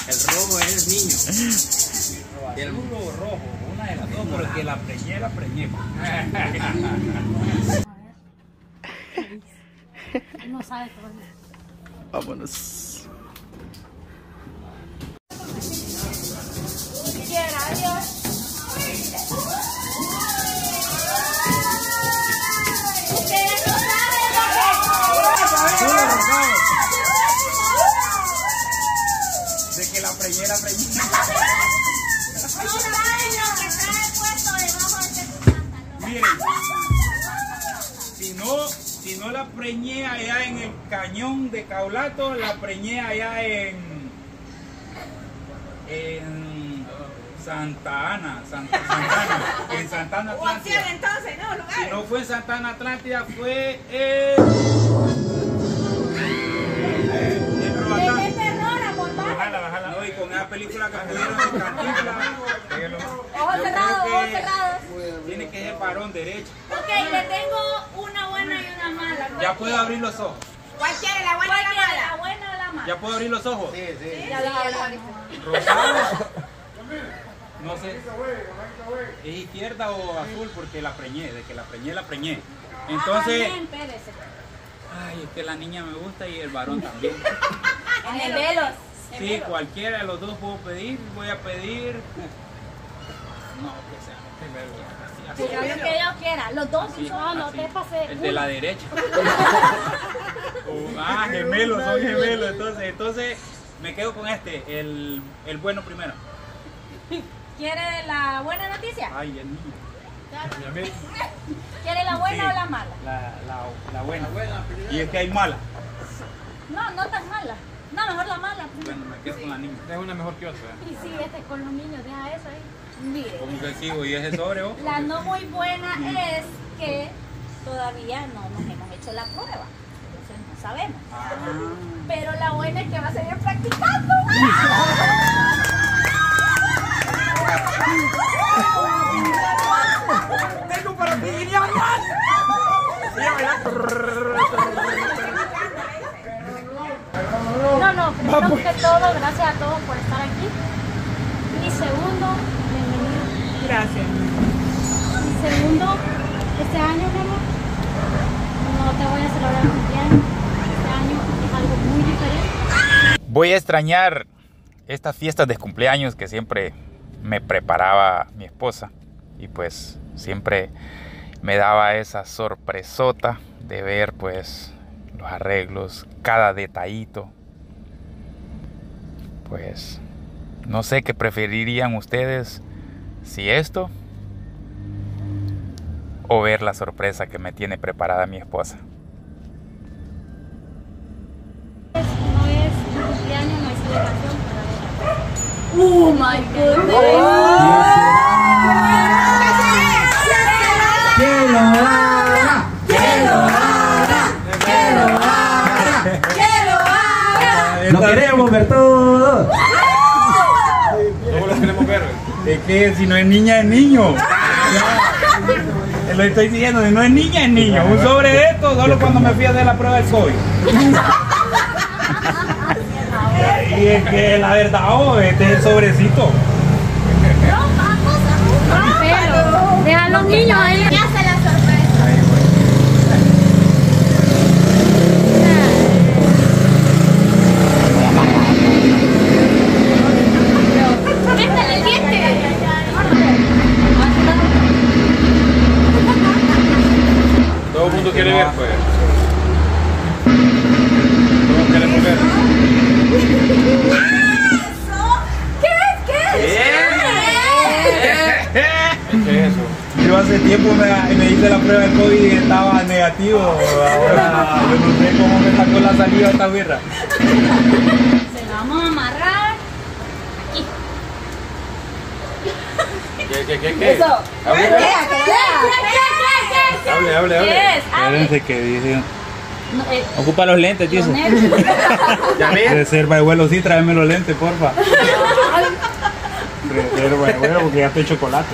El rojo es niño. El azul o rojo, una de las dos, porque la preñé, la preñé. No sabe todavía. Vámonos. Quiera, adiós. Ustedes no saben lo que De que la preñé, la preñé. no saben lo que trae puesto debajo de este pantalón. Miren, si no la preñé allá en el cañón de Caulato, la preñé allá en Santa Ana, en Santa Ana Atlántida. Entonces, no, lugar. Si no fue en Santa Ana Atlántida, fue en Roatán. De terror, amor, Bájala, hoy con esa película que pudieron en Cantinflas. ojos cerrados, ojos cerrados. Tiene que ser varón derecho. Ok, le tengo una buena y una mala. Ya puedo abrir los ojos. ¿Cuál quiere, la buena o la ¿Cuál quiere, la mala? buena o la mala? Ya puedo abrir los ojos. Ya lo hablamos. Rosado. No sé. ¿Es izquierda o azul? Porque la preñé. De que la preñé, la preñé. Entonces. Amén, espérese. Ay, es que la niña me gusta y el varón también. Gemelos. Sí, cualquiera de los dos puedo pedir. Voy a pedir. No, que sea gemelos. Así, Lo que yo quiera. Los dos. así, No, no así. te pasé. El de la derecha. Gemelos, son gemelos. Entonces me quedo con este, el bueno primero. ¿Quiere la buena noticia? Ay, el niño. ¿Quiere la buena Sí. o la mala? La buena. Y es que hay mala. No, no tan mala. No, mejor la mala. Bueno, me quedo con la niña. Es una mejor que otra. Y sí, con los niños, deja eso ahí. Mire, ¿Cómo que sigo? ¿Y ese sobre vos? la no muy buena es que todavía no nos hemos hecho la prueba. Entonces no sabemos. Pero la buena es que va a seguir practicando. ¡Tengo para ti, Guiñón! No, primero que todo, gracias a todos por estar aquí. Y segundo, bienvenido. Gracias. Y segundo, este año, mi amor, no te voy a celebrar el cumpleaños. Este año es algo muy diferente. Voy a extrañar estas fiestas de cumpleaños que siempre me preparaba mi esposa. Y pues siempre me daba esa sorpresota de ver pues los arreglos, cada detallito. Pues no sé qué preferirían ustedes, si esto o ver la sorpresa que me tiene preparada mi esposa. No es cumpleaños, no hay celebración, pero ¡oh, my goodness! ¡Lo queremos ver todo! ¿Cómo los queremos ver? Es que si no es niña, es niño. Lo estoy diciendo, si no es niña, es niño. Un sobre de esto solo cuando me fui a hacer la prueba del COVID. Y es que la verdad, este es el sobrecito. Pero deja a los niños ahí. Ya se la sorpresa. Métale el diente. Todo el mundo quiere ver, pues. Todos queremos ver. ¿Qué es? ¿Qué es? ¿Qué es eso? Yo hace tiempo me hice la prueba del COVID y estaba negativo. Ahora yo no sé cómo me sacó la saliva esta birra. Se lo vamos a amarrar aquí. ¿Qué? Eso. Hable. ¿Qué es? Espérense que dice. No, Ocupa los lentes, dice. Ya ves. Reserva de vuelo, sí, tráeme los lentes, porfa. Reserva de vuelo porque ya estoy chocolate.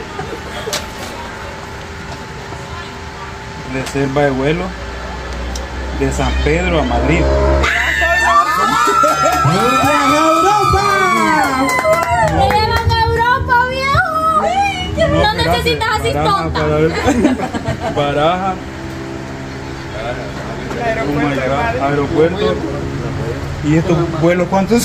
Reserva de vuelo de San Pedro a Madrid. ¡Europa! cositas así tontas. Baraja. Aeropuerto. ¿Y estos vuelos cuántos? No,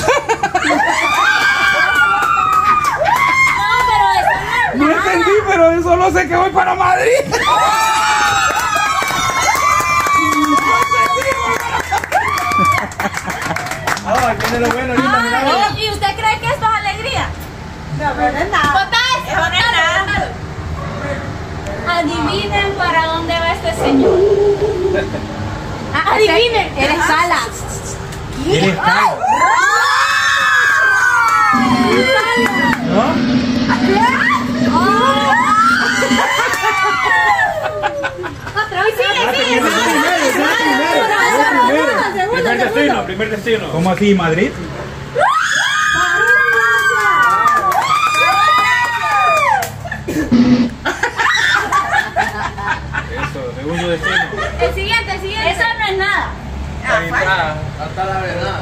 pero eso no No es nada. entendí, pero yo solo sé que voy para Madrid. Tiene lo bueno, linda, mira. ¿Y usted cree que esto es alegría? No, pero no es nada. Botas, Eso no es nada. adivinen para dónde va este señor. Adivinen. Eres Sala. ¿Eres Sala? ¿No? Otra vez sigue. Primer destino. ¿Cómo así, Madrid? Eso, segundo destino. El siguiente. Eso no es nada. Ahí está. Hasta la verdad.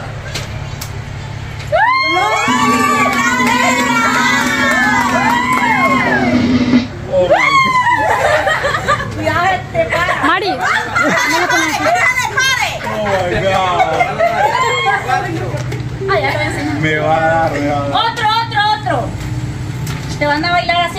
Oh my Cuidado, te para. Mari, God. ya lo enseñé. Me va a dar. Otro. ¿Te van a bailar así?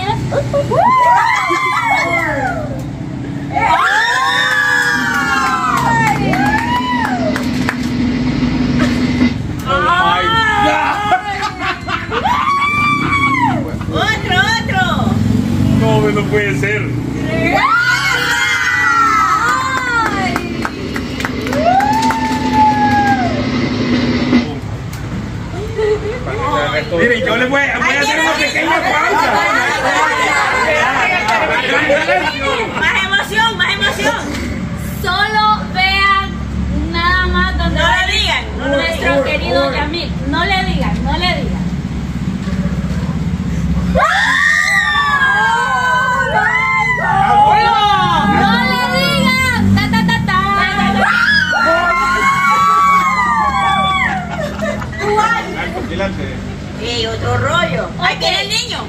Otro. No puede ser. Miren, yo les voy a hacer una pequeña pausa. Más emoción. Solo vean nada más donde No va le digan. nuestro querido Yamil. No le digan. No le digan. Y otro rollo. Ahí tiene el niño.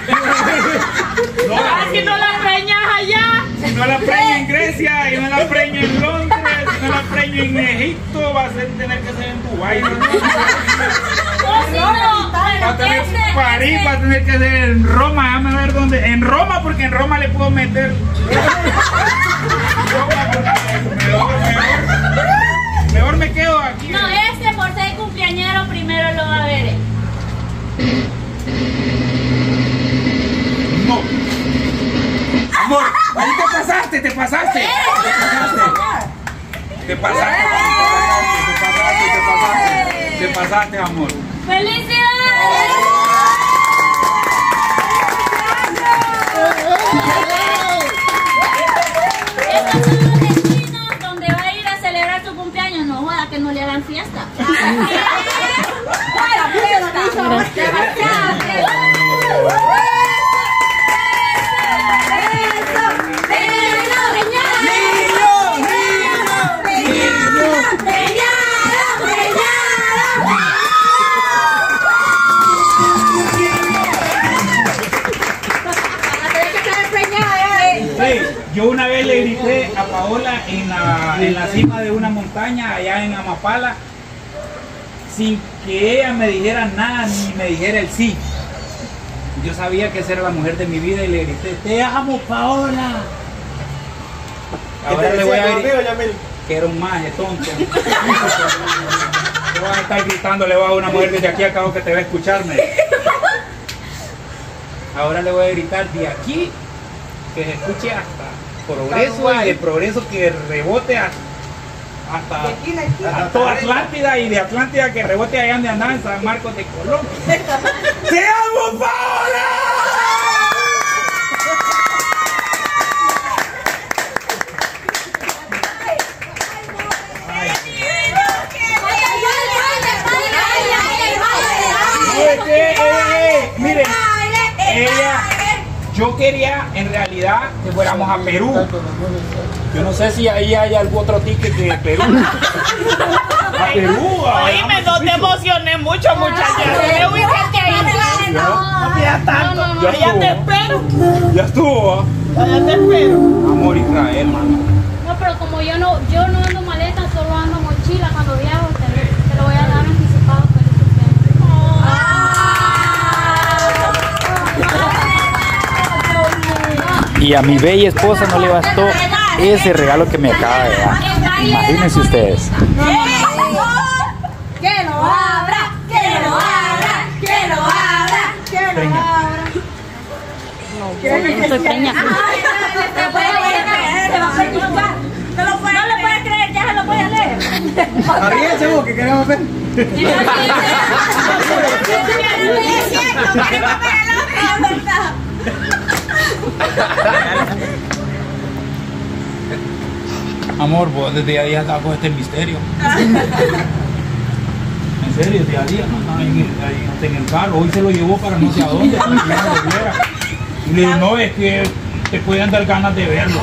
Si no la preñas allá. Si no la preño en Grecia, y no la preño en Londres, si no la preño en Egipto, va a tener que ser en Dubái. O si no, Va a tener que París, va a tener que ser en Roma. Déjame ver dónde. En Roma, porque en Roma le puedo meter. Mejor me quedo aquí. No, este por ser cumpleañero primero lo va a ver. No. Amor, ahí te pasaste. Te pasaste, amor. ¡Felicidades! Estos son los destinos donde va a ir a celebrar su cumpleaños. No joda que no le hagan fiesta. Yo una vez le grité a Paola en la cima de una montaña allá en Amapala, sin que ella me dijera nada ni me dijera el sí. Yo sabía que esa era la mujer de mi vida y le grité, te amo, Paola. Ahora le voy a gritar que era un maje tonto. Yo voy a estar gritando, le voy a dar una mujer desde aquí acabo que te va a escucharme. Ahora le voy a gritar de aquí que se escuche hasta Progreso y de Progreso que rebote hasta toda Atlántida y de Atlántida que rebote allá donde andaba en San Marcos de Colón. ¡Te amo, Paola! Miren, yo quería en realidad que fuéramos a Perú. Yo no sé si ahí hay algún otro ticket de Perú. A Perú. Oíme, no te emociones mucho, muchachos. No, Ya te espero. Ya estuvo. Ya te espero. Amor Israel, mano. No, pero como yo no ando maleta, solo ando mochila cuando viajo, te lo voy a dar anticipado, pero Y a mi bella esposa no le bastó ese regalo que me acaba de dar. Imagínense ustedes. ¡Que lo abra! ¡Que lo abra! ¡Que lo abra! ¡Que lo abra! No estoy preñada. No lo puedes creer, ya se lo voy a leer. Arríense vos, que queremos ver. Es cierto, queremos ver el otro, ¿verdad? Amor, vos desde día a día estás con este misterio. En serio, día a día, no estaba en el carro. Hoy se lo llevó para no sé a dónde, para que ya lo viera. Y le digo, no, es que te pueden dar ganas de verlo.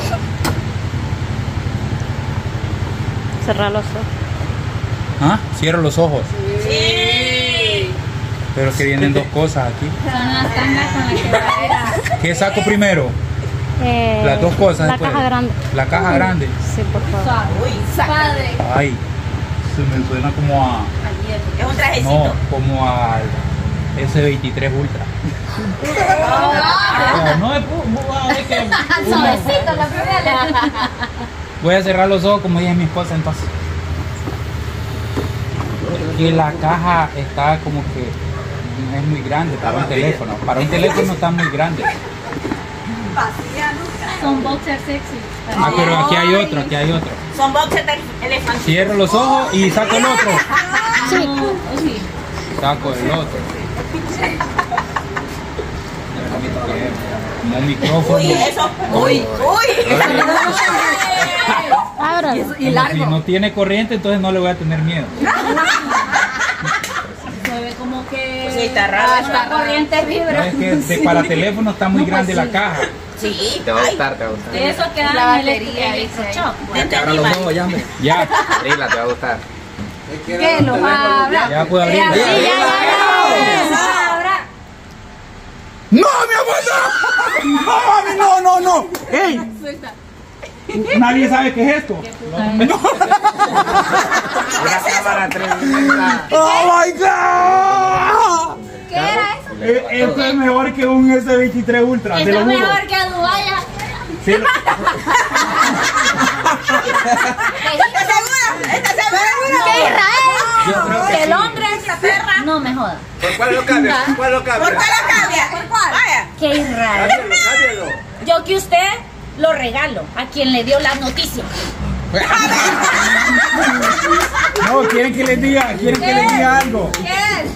Cerrar los ojos. ¿Ah? Cierro los ojos. Sí. Pero que vienen dos cosas aquí. Son las tangas con las que va a ir a... ¿Qué saco primero? Las dos cosas. La después. caja grande. La caja grande. Sí, por favor. Padre. Ay, se me suena como a... Es un trajecito. No, como al S23 Ultra. No es que Suavecito, la primera. voy a cerrar los ojos como dije mi esposa entonces. Que la caja está como que es muy grande para un teléfono. Para un teléfono está muy grande. Son boxers sexy. Ah, pero aquí hay otro, aquí hay otro. Son boxers de elefante. Cierro los ojos y saco el otro. Sí. Sí. Saco el otro. Como un micrófono. Uy, eso. Uy, uy. Ahora. Como si no tiene corriente, entonces no le voy a tener miedo. Se ve como que... Pues sí, está raro. Hasta corriente No, vibra. es que para teléfono está muy grande la caja. Sí. Te va a gustar, te va a gustar. De eso queda La en batería, el dice ahí. electrochoc. Ahora los ojos ya me. Ya, Rila, te va a gustar. Que lo abra. ya puedo abrir. Sí, ya. ¡No, mi abuela! ¡No, no, no! ¡Ey! Nadie sabe qué es esto. Una cámara 360. ¡Oh my God! ¿Qué era eso? Esto es mejor que un S23 Ultra, te Esto lo es juro. mejor que Dubaya. Sí, ¿Estás segura? Que Israel. yo creo que Que sí. Londres. No me jodas. ¿Por cuál lo cambia? ¿Por cuál lo cambia? ¿Por cuál lo cambia? ¿Por cuál? Vaya. Que Israel. Cámbialo, cámbialo. Yo que usted lo regalo a quien le dio la noticia. No, quieren que les diga algo. ¿Qué es?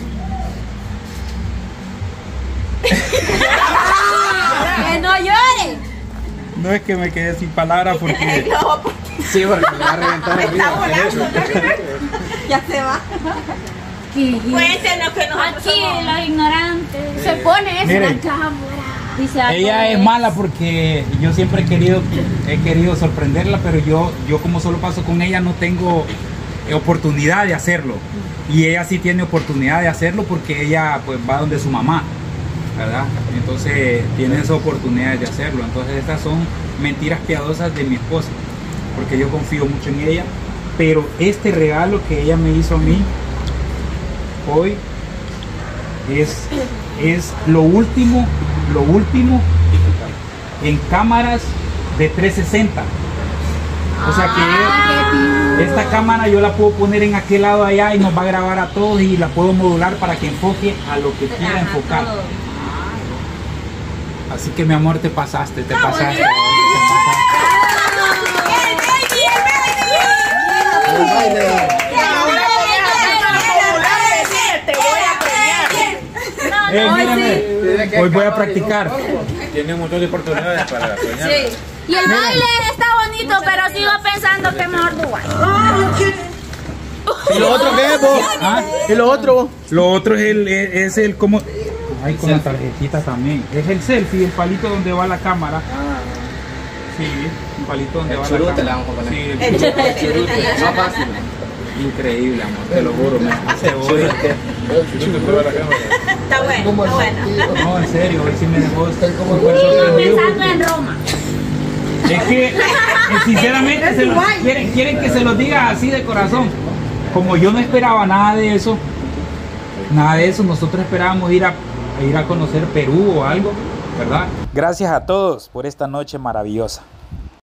Que no llore. No es que me quedé sin palabras porque Sí, porque me va a reventar Está arriba. volando. Ya se va. Cuéntenos que nosotros Aquí somos... los ignorantes. Se pone eso Miren. en la cámara. Dice algo ella de- es mala porque yo siempre he querido sorprenderla, pero yo como solo paso con ella no tengo oportunidad de hacerlo. Y ella sí tiene oportunidad de hacerlo porque ella pues va donde su mamá, ¿verdad? Entonces tiene esa oportunidad de hacerlo. Entonces estas son mentiras piadosas de mi esposa, porque yo confío mucho en ella. Pero este regalo que ella me hizo a mí hoy es lo último en cámaras de 360. O sea que esta cámara yo la puedo poner en aquel lado allá y nos va a grabar a todos y la puedo modular para que enfoque a lo que quiera enfocar. Así que mi amor, te pasaste, te pasaste. Te voy a premiar. Mírame, hoy voy a practicar. Tiene un montón de oportunidades para soñar. Sí. Y el baile está bonito, pero sigo pensando que mejor Dubái. ¿Y lo otro qué es, vos? ¿Ah? ¿Y lo otro? Lo otro es el como... Ay, con la tarjetita también. Es el selfie, el palito donde va la cámara. Sí, el palito donde va la churute cámara. le vamos a poner. Sí, el El churute. churute. No fácil. Increíble, amor, te lo juro. Me hace hoy. Está bueno. bueno, está bueno. No, en serio, hoy sí me dejó súper Sigo sorprendido. pensando en Roma. Es que, sinceramente, quieren que se los diga así de corazón. Como yo no esperaba nada de eso, nosotros esperábamos ir a conocer Perú o algo, ¿verdad? Gracias a todos por esta noche maravillosa.